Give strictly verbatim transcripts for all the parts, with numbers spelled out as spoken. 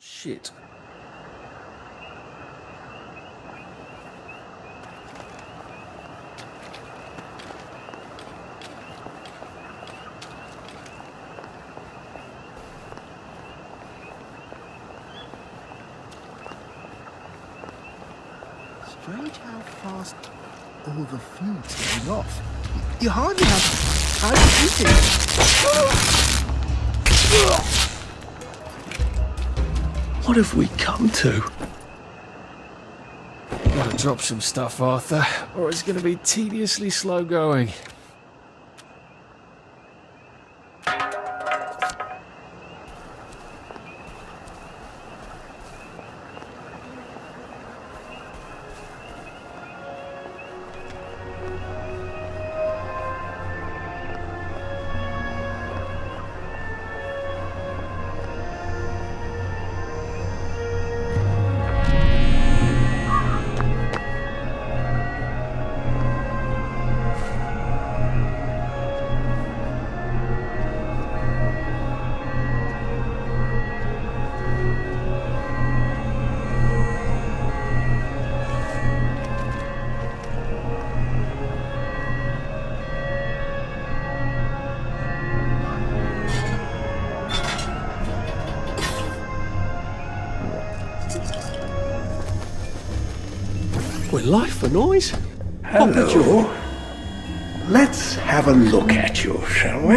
Shit. Strange how fast all the food's going off. You hardly have time to eat it. What have we come to? Gotta drop some stuff, Arthur, or it's gonna be tediously slow going. We're live for noise. Hello. Let's have a look at you, shall we?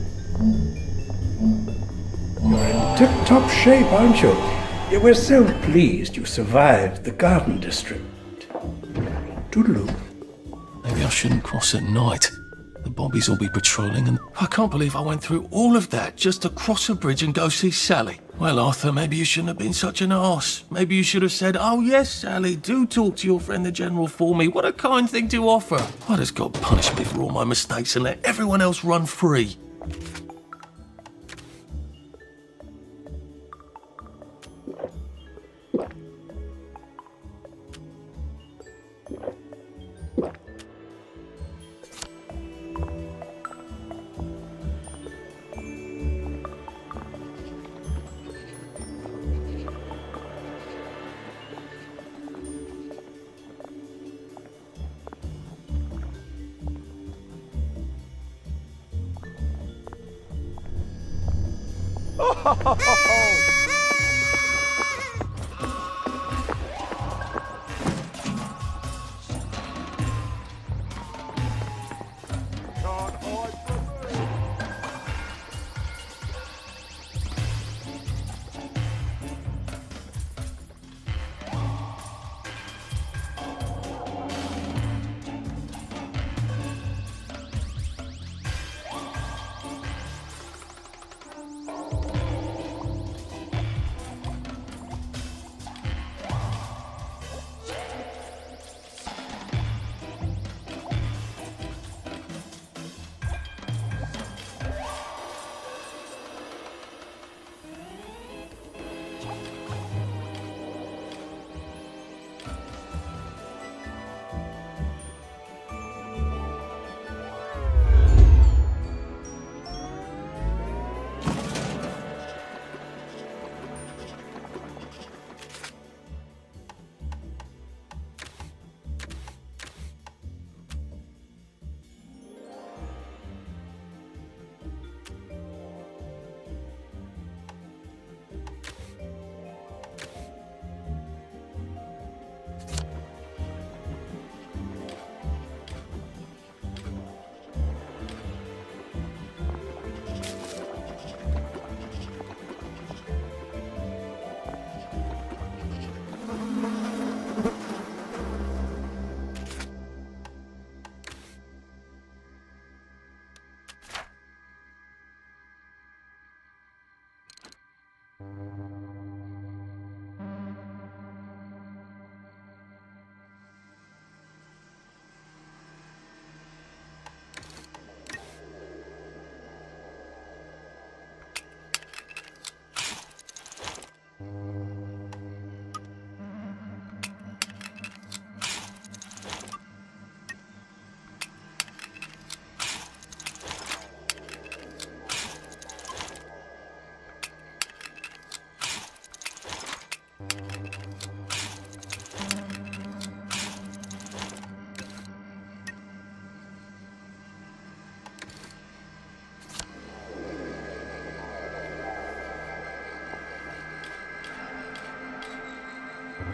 You're in tip-top shape, aren't you? We're so pleased you survived the Garden District. Toodaloo. Maybe I shouldn't cross at night. The Bobbies will be patrolling and... I can't believe I went through all of that just to cross a bridge and go see Sally. Well, Arthur, maybe you shouldn't have been such an arse. Maybe you should have said, oh yes, Sally, do talk to your friend the General for me. What a kind thing to offer. I just God punish me for all my mistakes and let everyone else run free.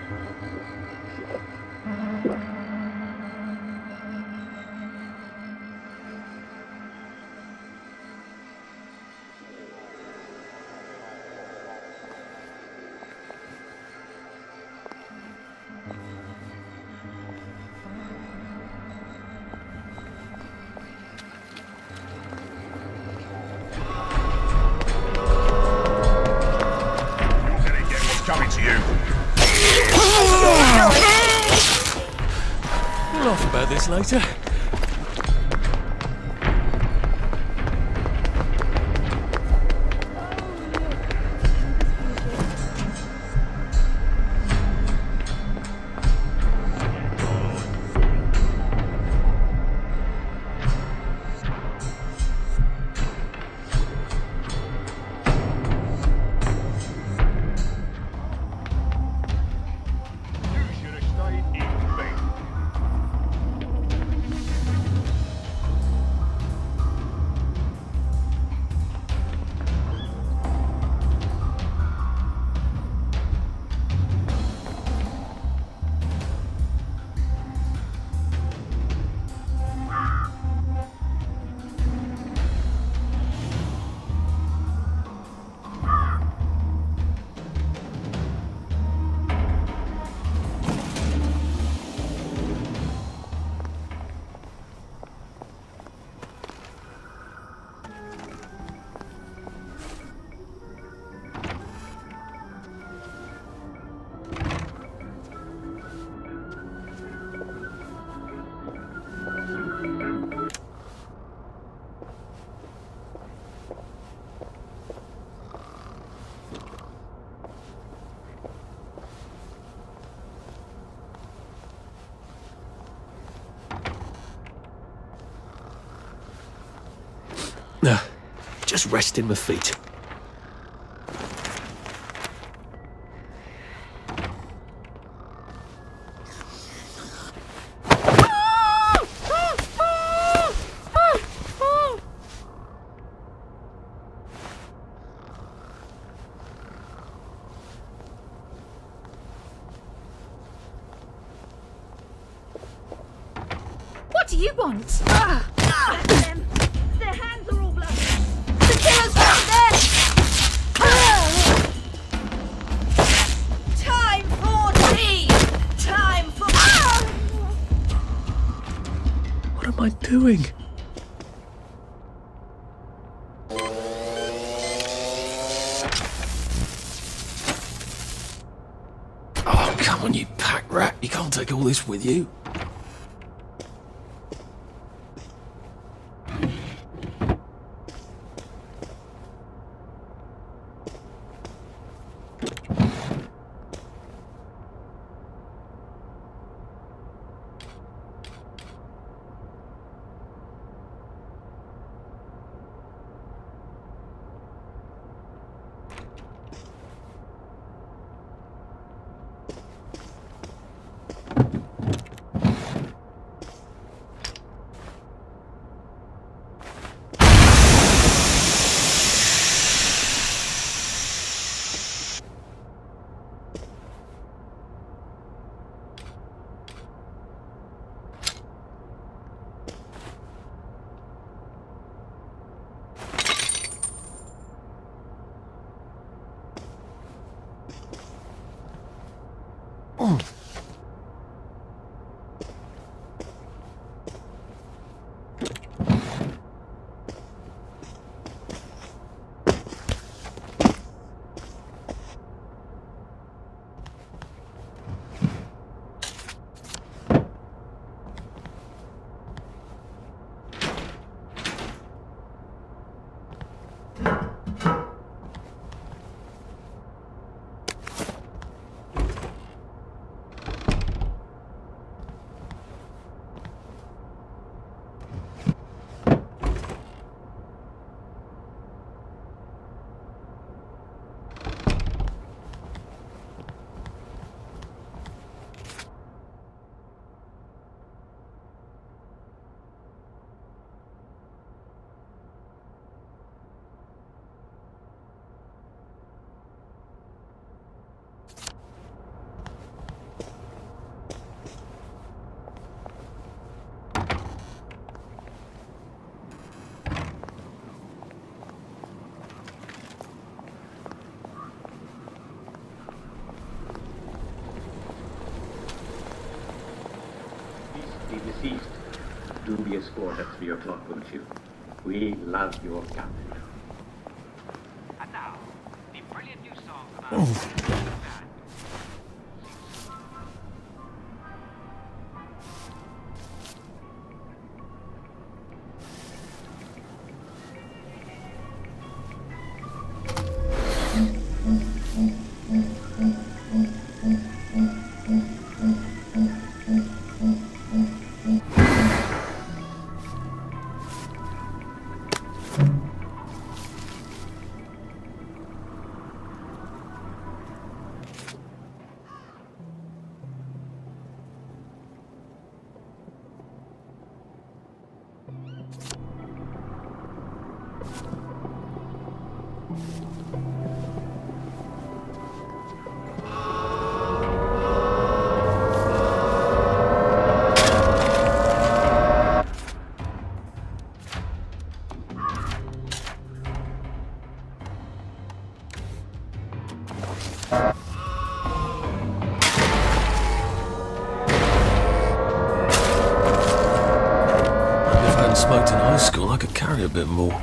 Coming to you. We'll laugh about this later. No, just resting my feet. What do you want? Ah! Ah! Them. Their hands are all bloody. The killer's right there! Ah! Time for tea! Time for... Ah! What am I doing? Oh, come on, you pack rat. You can't take all this with you. the deceased. Do be escort at three o'clock, won't you? We love your captain. And now, the brilliant new song about... Oh. Smoked in high school, I could carry a bit more.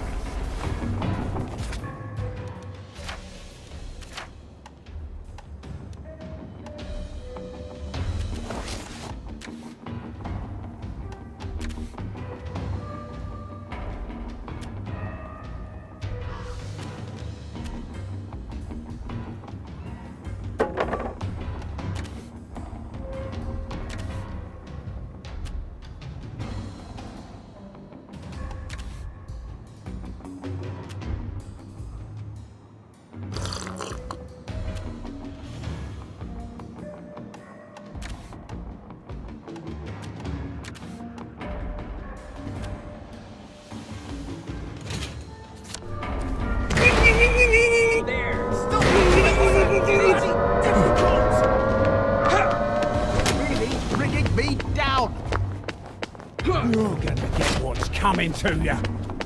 Coming to you.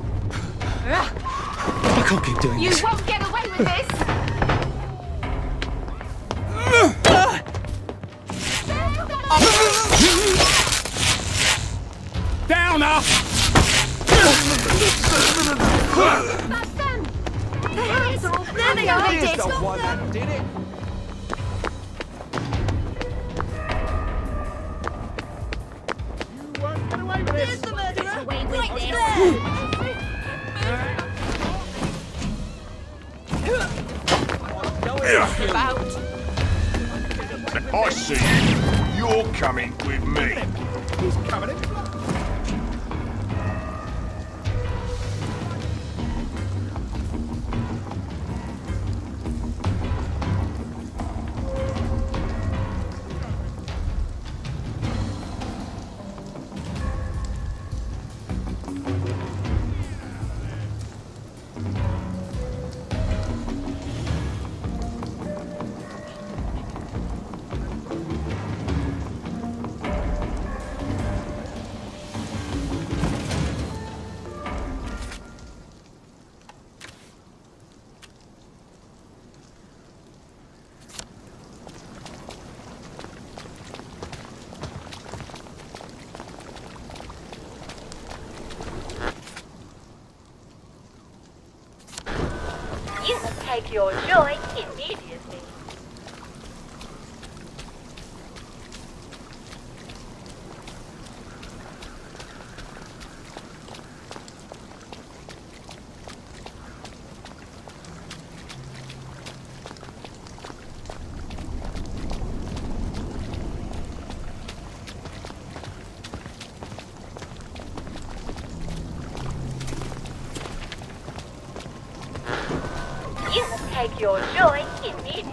I can't keep doing You this. won't get away with this! Downer! That's them! The hands are all bloody on it! Here's the one that did it. You won't get away with this. the murderer! Away with this! I see you. You're coming with me. He's coming in. You will take your joy immediately. You will take your joy immediately.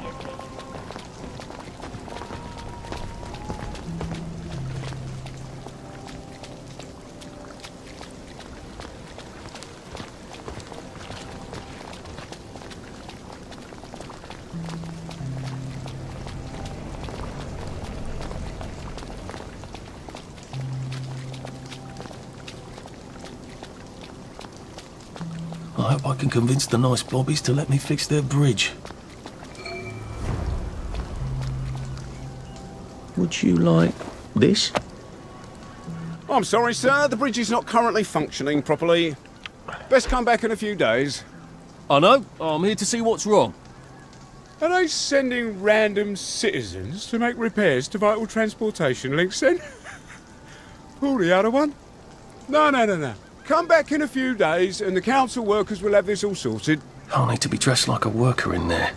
I hope I can convince the nice bobbies to let me fix their bridge. Would you like this? I'm sorry, sir. The bridge is not currently functioning properly. Best come back in a few days. I know. I'm here to see what's wrong. Are they sending random citizens to make repairs to vital transportation links then? Pull the other one? No, no, no, no. Come back in a few days and the council workers will have this all sorted. I'll need to be dressed like a worker in there.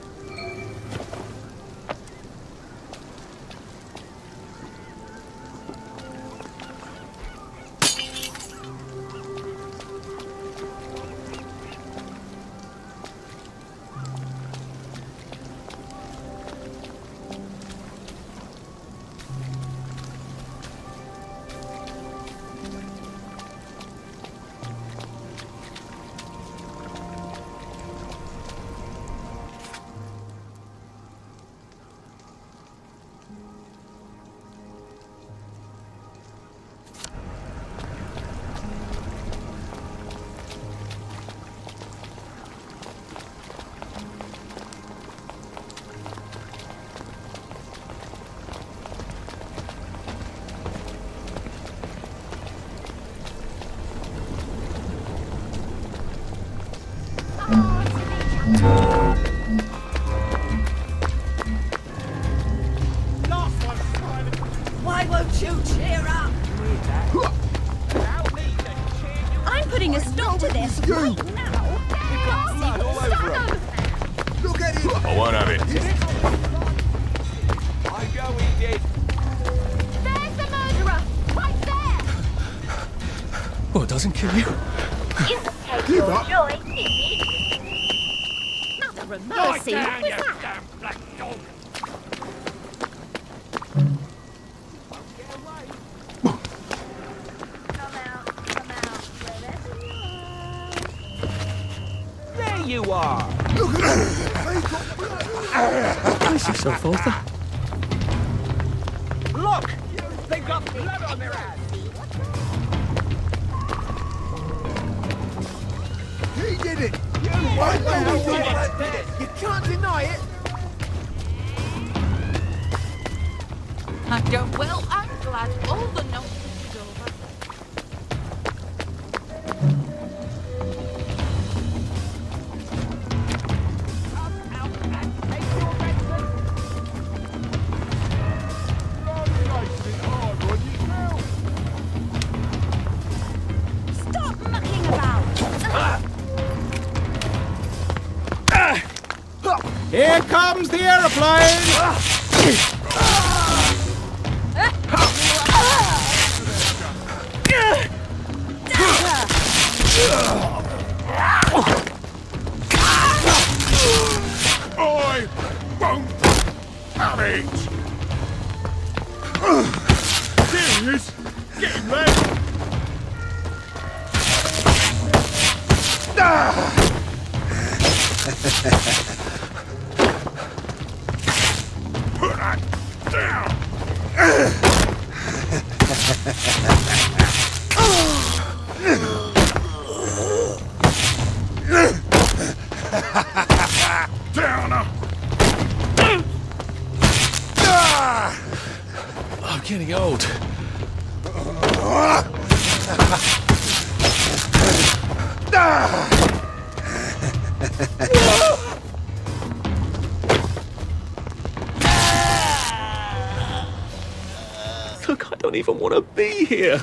Why won't you cheer up? I'm putting a stop to this right now. Look at it! I won't have it. I go eat. There's the murderer! Right there! Well, it doesn't kill you. Take your joy, Nicky. Mother of mercy, what was that? Damn black dog! Come out, come out, wherever you are. There you are! Brace yourself, Arthur. Look! They've got blood on their hands! He did it! You, I know he did it! You can't deny it! I've done well. I'm glad all the nonsense is over. Stop mucking about! Here comes the aeroplane! I won't have it! There he is! Get him, lad! Put that down! Down! I'm getting old. Look, I don't even want to be here.